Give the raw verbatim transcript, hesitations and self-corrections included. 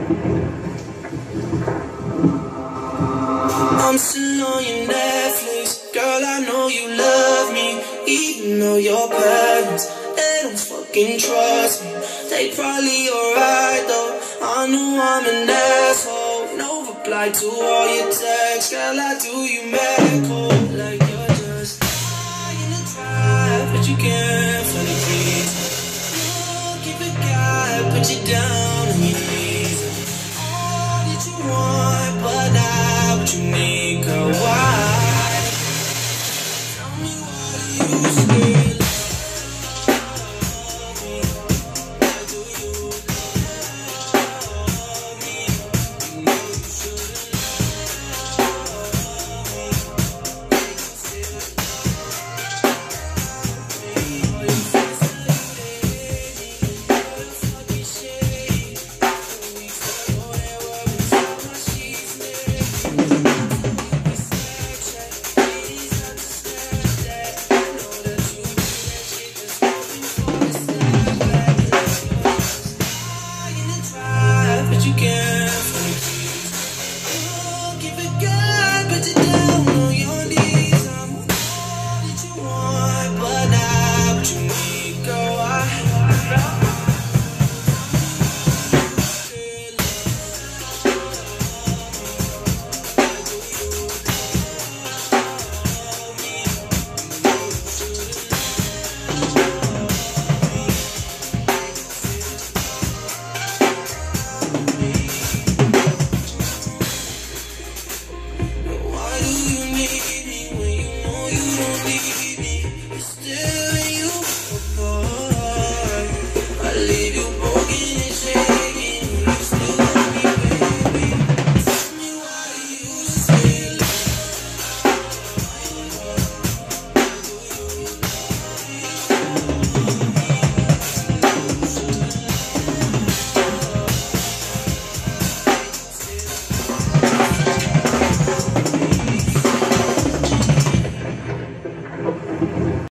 I'm still on your Netflix. Girl, I know you love me. Even though your parents, they don't fucking trust me. They probably alright though. I know I'm an asshole. No reply to all your texts. Girl, I do you mad cold. Like you're just trying to try, but you can't find a reason. Look, if a guy put you down on your knees. All that you want, but not what you need, girl. Why? Tell me what you still love me. Why do you love me? You know you shouldn't love me. You still love me. All you friends that you hate me. All the fucking shade. The weeks ago they were inside my sheets, nigga. But you can't